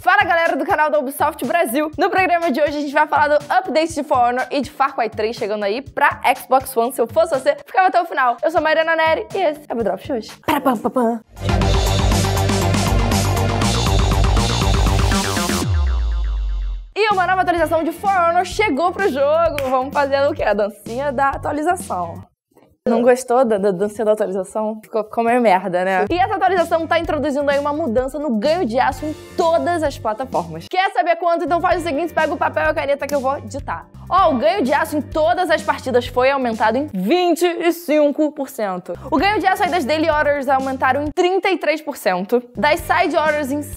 Fala galera do canal da Ubisoft Brasil. No programa de hoje a gente vai falar do update de For Honor e de Far Cry 3 chegando aí pra Xbox One. Se eu fosse você, ficava até o final. Eu sou a Mariana Neri e esse é o Drop de hoje. E uma nova atualização de For Honor chegou pro jogo. Vamos fazer o quê? A dancinha da atualização. Não gostou da dancinha da atualização? Ficou meio merda, né? E essa atualização tá introduzindo aí uma mudança no ganho de aço em todas as plataformas. Quer saber quanto? Então faz o seguinte, pega o papel e a caneta que eu vou ditar. O ganho de aço em todas as partidas foi aumentado em 25%. O ganho de aço aí das Daily Orders aumentaram em 33%, das Side Orders em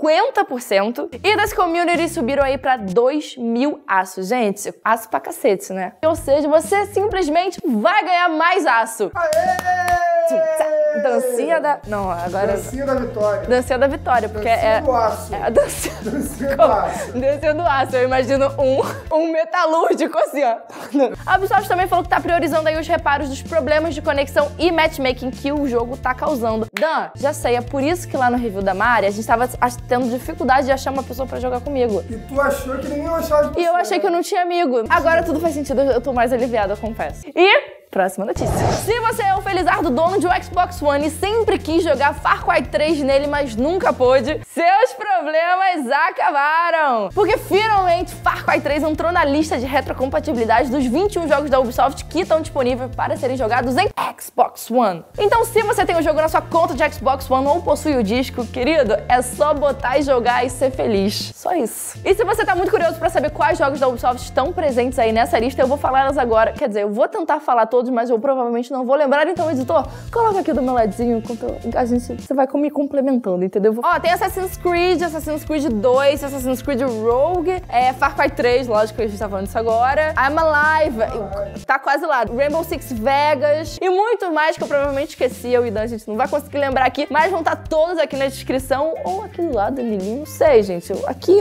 50% e das Community subiram aí pra 2.000 aços. Gente, aço pra cacete, né? Ou seja, você simplesmente vai ganhar mais aço. Aê! Dancinha da... Não, agora... Dancinha da vitória. Dancinha da vitória, porque dancinha do aço. É a dancinha... Dancinha do aço. Dancinha do aço. Eu imagino um metalúrgico assim, ó. A Ubisoft também falou que tá priorizando aí os reparos dos problemas de conexão e matchmaking que o jogo tá causando. Dan, já sei, é por isso que lá no review da Mari a gente tava tendo dificuldade de achar uma pessoa pra jogar comigo. E tu achou que ninguém achava de você. E eu achei que eu não tinha amigo. Agora tudo faz sentido, eu tô mais aliviada, eu confesso. E... próxima notícia. Se você é um felizardo dono de um Xbox One e sempre quis jogar Far Cry 3 nele, mas nunca pôde, seus problemas acabaram! Porque finalmente Far Cry 3 entrou na lista de retrocompatibilidade dos 21 jogos da Ubisoft que estão disponíveis para serem jogados em Xbox One. Então, se você tem o jogo na sua conta de Xbox One ou possui o disco, querido, é só botar e jogar e ser feliz. Só isso. E se você tá muito curioso para saber quais jogos da Ubisoft estão presentes aí nessa lista, eu vou falar elas agora. Quer dizer, eu vou tentar falar todos, mas eu provavelmente não vou lembrar, então, editor, coloca aqui do meu ladinho, enquanto você vai me complementando, entendeu? Tem Assassin's Creed 2, Assassin's Creed Rogue, Far Cry 3, lógico que a gente tá falando disso agora, I'm Alive, tá quase lá, Rainbow Six Vegas e muito mais que eu provavelmente esqueci, eu e Dan, a gente não vai conseguir lembrar aqui, mas vão estar todos aqui na descrição, ou aqui do lado, amiguinho, não sei, gente, aqui.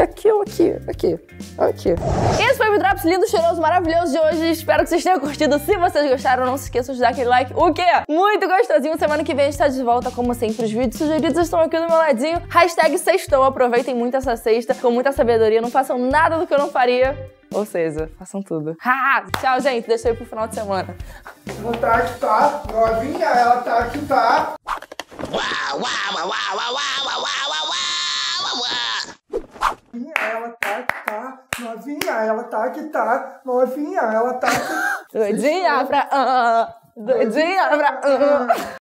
Esse foi o Drops lindo, cheiroso, maravilhoso de hoje, espero que vocês tenham curtido. Se vocês gostaram, não se esqueçam de dar aquele like, o quê? Muito gostosinho. Semana que vem a gente tá de volta, como sempre. Os vídeos sugeridos estão aqui do meu ladinho. Hashtag sextou. Aproveitem muito essa sexta, com muita sabedoria. Não façam nada do que eu não faria. Ou seja, façam tudo. Tchau, gente. Deixa eu ir pro final de semana. Ela tá aqui, tá? Novinha, ela tá aqui, tá? Ela tá aqui, tá? Novinha, ela tá aqui, tá? Novinha, ela tá aqui. Doidinha pra...